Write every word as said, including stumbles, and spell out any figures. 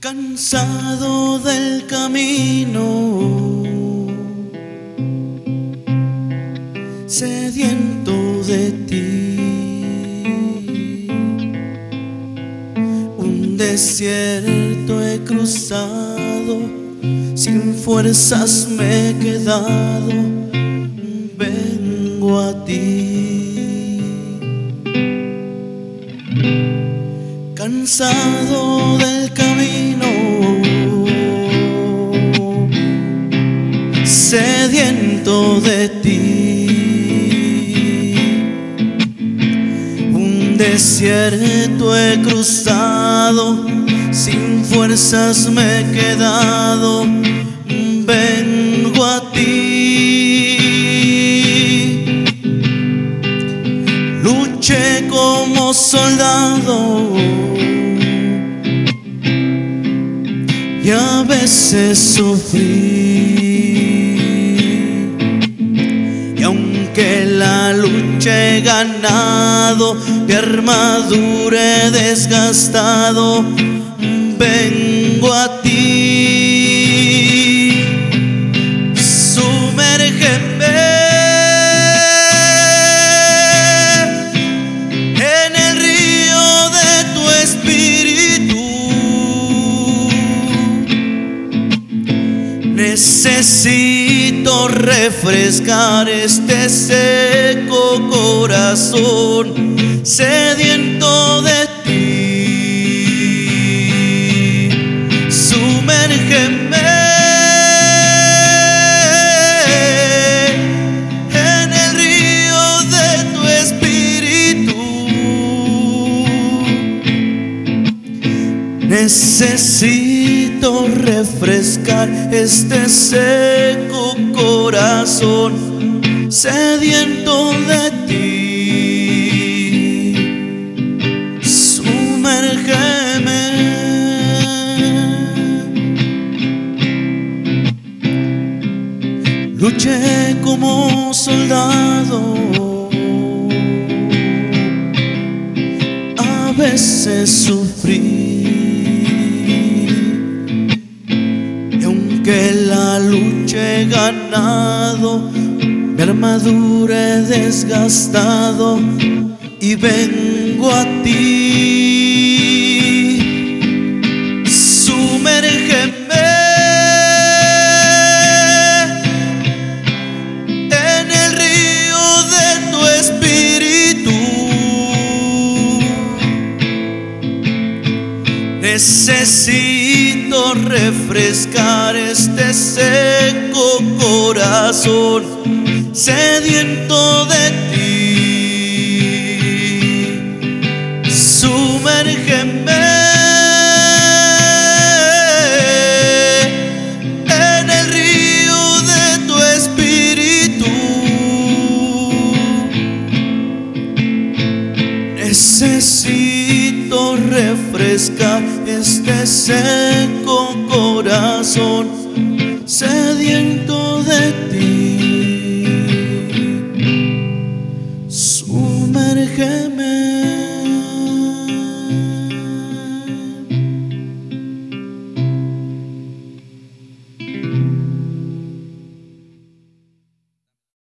Cansado del camino, sediento de ti, un desierto he cruzado, sin fuerzas me he quedado, vengo a ti. Cansado del camino, sediento de ti, un desierto he cruzado, sin fuerzas me he quedado, vengo a ti. Luché como soldado y a veces sufrí, y aunque la lucha he ganado, mi armadura he desgastado, vengo a ti. Sumérgeme en el río de tu espíritu. Necesito refrescar este seco corazón, sediento de ti. Sumérgeme en el río de tu espíritu. Necesito refrescar este seco corazón, sediento de ti. Sumérgeme. Luché como soldado, a veces sufrí, que la lucha he ganado, mi armadura he desgastado y vengo a ti. Sumérgeme en el río de tu espíritu. Necesito refrescar este seco corazón, sediento de ti. Sumérgeme en el río de tu espíritu. Necesito refrescar este seco corazón, sediento